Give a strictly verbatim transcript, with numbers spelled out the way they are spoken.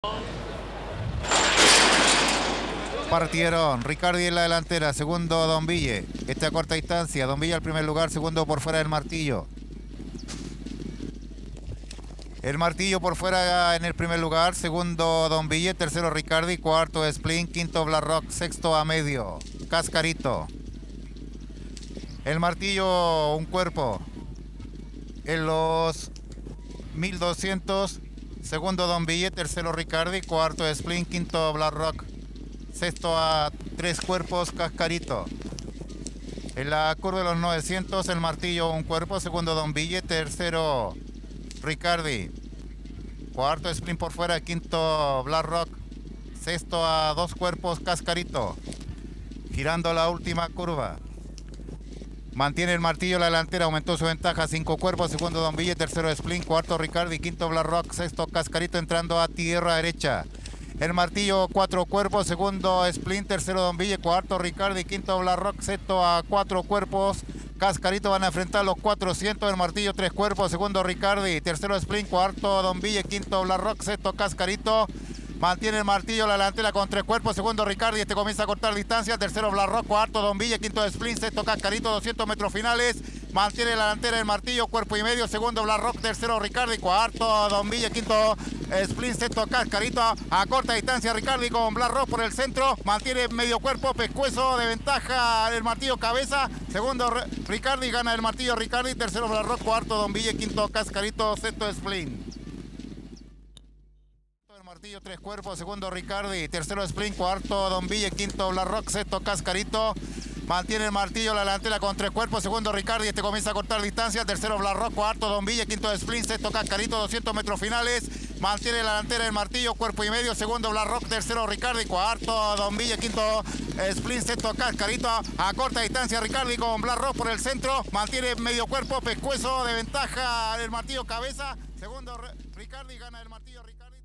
Partieron Ricardi en la delantera, segundo Don Ville. Este a corta distancia, Don Ville al primer lugar, segundo por fuera del Martillo. El Martillo por fuera en el primer lugar, segundo Don Ville, tercero Ricardi, cuarto Splint, quinto Black Rock, sexto a medio Cascarito. El Martillo un cuerpo en los mil doscientos, segundo Don Ville, tercero Ricardi, cuarto Splint, quinto Black Rock, sexto a tres cuerpos Cascarito. En la curva de los novecientos, el Martillo un cuerpo, segundo Don Ville, tercero Ricardi, cuarto Splint por fuera, quinto Black Rock, sexto a dos cuerpos Cascarito. Girando la última curva, mantiene el Martillo la delantera, aumentó su ventaja, cinco cuerpos, segundo Don Ville, tercero Splint, cuarto Ricardi, quinto Black Rock, sexto Cascarito entrando a tierra derecha. El Martillo cuatro cuerpos, segundo Splint, tercero Don Ville, cuarto Ricardi, quinto Black Rock, sexto a cuatro cuerpos Cascarito. Van a enfrentar los cuatrocientos. El Martillo tres cuerpos, segundo Ricardi, tercero Splint, cuarto Don Ville, quinto Black Rock, sexto Cascarito. Mantiene el Martillo la delantera con tres cuerpos, segundo Ricardi, este comienza a cortar distancia, tercero Black Rock, cuarto Don Ville, quinto Splint, sexto Cascarito, doscientos metros finales. Mantiene la delantera el Martillo, cuerpo y medio, segundo Black Rock, tercero Ricardi, cuarto Don Ville, quinto Splint, sexto Cascarito. A corta distancia Ricardi con Black Rock por el centro, mantiene medio cuerpo, pescuezo de ventaja el Martillo cabeza, segundo Ricardi, gana el Martillo Ricardi, tercero Black Rock, cuarto Don Ville, quinto Cascarito, sexto Splint. Martillo tres cuerpos, segundo Ricardi, tercero Splint, cuarto Don Ville, quinto Black Rock, sexto Cascarito. Mantiene el Martillo la delantera con tres cuerpos, segundo Ricardi, este comienza a cortar distancia, tercero Black Rock, cuarto Don Ville, quinto Splint, sexto Cascarito, doscientos metros finales. Mantiene la delantera el Martillo, cuerpo y medio, segundo Black Rock, tercero Ricardi, cuarto Don Ville, quinto Splint, sexto Cascarito. A corta distancia Ricardi con Black Rock por el centro, mantiene medio cuerpo, pescuezo de ventaja el Martillo cabeza, segundo Ricardi, gana el Martillo Ricardi.